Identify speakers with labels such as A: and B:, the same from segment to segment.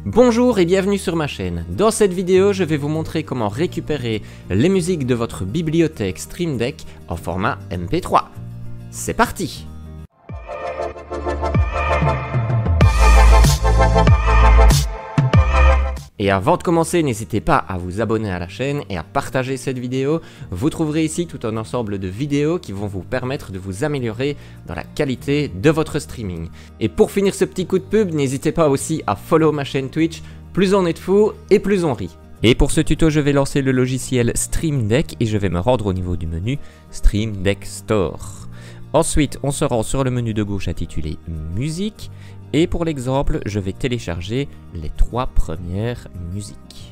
A: Bonjour et bienvenue sur ma chaîne. Dans cette vidéo, je vais vous montrer comment récupérer les musiques de votre bibliothèque Stream Deck en format MP3. C'est parti! Et avant de commencer, n'hésitez pas à vous abonner à la chaîne et à partager cette vidéo. Vous trouverez ici tout un ensemble de vidéos qui vont vous permettre de vous améliorer dans la qualité de votre streaming. Et pour finir ce petit coup de pub, n'hésitez pas aussi à follow ma chaîne Twitch. Plus on est de fous et plus on rit. Et pour ce tuto, je vais lancer le logiciel Stream Deck et je vais me rendre au niveau du menu Stream Deck Store. Ensuite, on se rend sur le menu de gauche intitulé Musique. Et pour l'exemple, je vais télécharger les 3 premières musiques.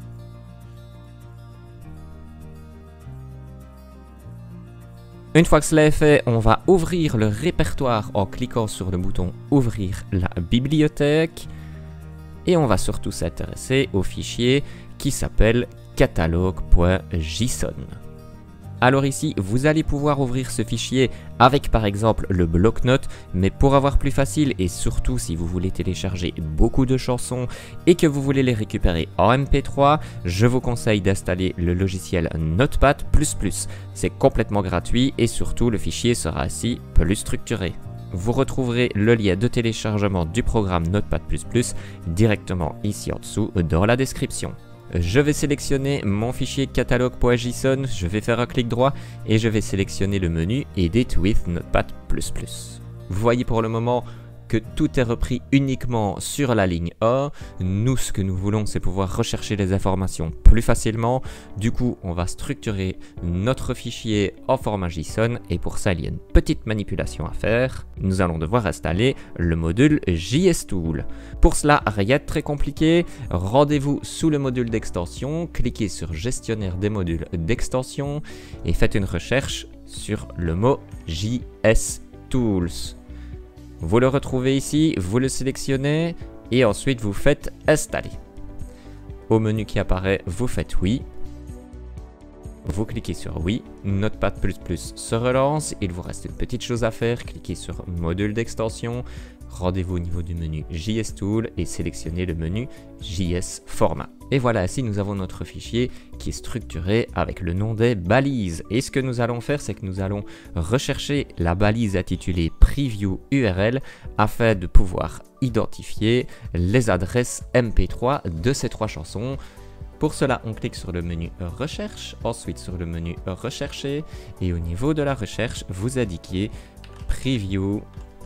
A: Une fois que cela est fait, on va ouvrir le répertoire en cliquant sur le bouton Ouvrir la bibliothèque. Et on va surtout s'intéresser au fichier qui s'appelle catalogue.json. Alors ici, vous allez pouvoir ouvrir ce fichier avec par exemple le bloc-notes, mais pour avoir plus facile et surtout si vous voulez télécharger beaucoup de chansons et que vous voulez les récupérer en MP3, je vous conseille d'installer le logiciel Notepad++. C'est complètement gratuit et surtout le fichier sera ainsi plus structuré. Vous retrouverez le lien de téléchargement du programme Notepad++ directement ici en dessous dans la description. Je vais sélectionner mon fichier catalogue.json, je vais faire un clic droit et je vais sélectionner le menu Edit with Notepad++. Vous voyez pour le moment que tout est repris uniquement sur la ligne A. Nous, ce que nous voulons, c'est pouvoir rechercher les informations plus facilement. Du coup, on va structurer notre fichier en format JSON et pour ça, il y a une petite manipulation à faire. Nous allons devoir installer le module JSTool. Pour cela, rien de très compliqué. Rendez-vous sous le module d'extension, cliquez sur Gestionnaire des modules d'extension et faites une recherche sur le mot JSTools. Vous le retrouvez ici, vous le sélectionnez et ensuite vous faites installer. Au menu qui apparaît, vous faites oui. Vous cliquez sur oui, Notepad++ se relance, il vous reste une petite chose à faire, cliquez sur module d'extension, rendez-vous au niveau du menu JSTool et sélectionnez le menu JS Format. Et voilà, ici nous avons notre fichier qui est structuré avec le nom des balises. Et ce que nous allons faire, c'est que nous allons rechercher la balise intitulée Preview URL afin de pouvoir identifier les adresses MP3 de ces 3 chansons. Pour cela, on clique sur le menu Recherche, ensuite sur le menu Rechercher et au niveau de la recherche, vous indiquez Preview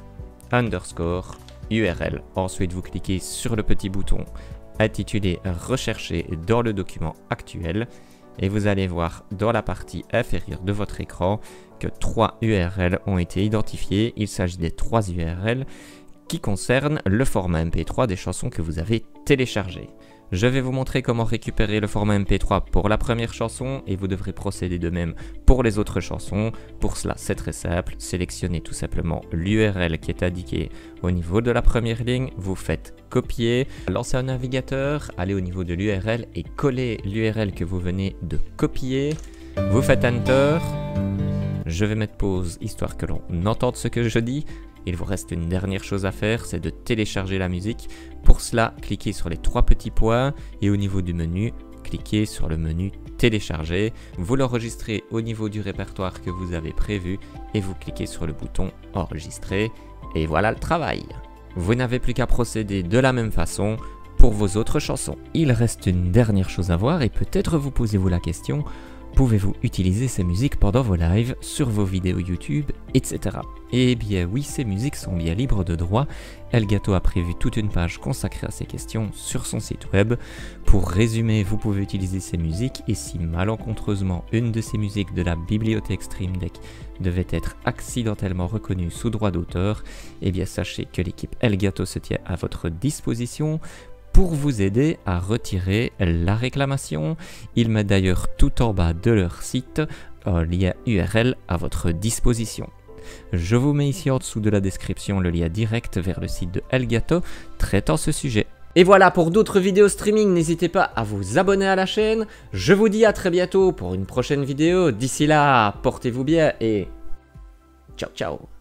A: _URL. Ensuite, vous cliquez sur le petit bouton intitulé Rechercher dans le document actuel et vous allez voir dans la partie inférieure de votre écran que 3 URL ont été identifiées. Il s'agit des 3 URL qui concernent le format MP3 des chansons que vous avez téléchargées. Je vais vous montrer comment récupérer le format MP3 pour la première chanson et vous devrez procéder de même pour les autres chansons. Pour cela, c'est très simple. Sélectionnez tout simplement l'URL qui est indiquée au niveau de la première ligne. Vous faites copier, lancez un navigateur, allez au niveau de l'URL et collez l'URL que vous venez de copier. Vous faites Enter. Je vais mettre pause histoire que l'on entende ce que je dis. Il vous reste une dernière chose à faire, c'est de télécharger la musique. Pour cela, cliquez sur les 3 petits points et au niveau du menu, cliquez sur le menu télécharger. Vous l'enregistrez au niveau du répertoire que vous avez prévu et vous cliquez sur le bouton enregistrer. Et voilà le travail. Vous n'avez plus qu'à procéder de la même façon pour vos autres chansons. Il reste une dernière chose à voir et peut-être vous posez-vous la question. Pouvez-vous utiliser ces musiques pendant vos lives, sur vos vidéos YouTube, etc. Eh bien oui, ces musiques sont bien libres de droit. Elgato a prévu toute une page consacrée à ces questions sur son site web. Pour résumer, vous pouvez utiliser ces musiques et si malencontreusement une de ces musiques de la bibliothèque Stream Deck devait être accidentellement reconnue sous droit d'auteur, eh bien sachez que l'équipe Elgato se tient à votre disposition pour vous aider à retirer la réclamation. Ils mettent d'ailleurs tout en bas de leur site un lien URL à votre disposition. Je vous mets ici en dessous de la description le lien direct vers le site de Elgato traitant ce sujet. Et voilà, pour d'autres vidéos streaming, n'hésitez pas à vous abonner à la chaîne. Je vous dis à très bientôt pour une prochaine vidéo. D'ici là, portez-vous bien et ciao ciao.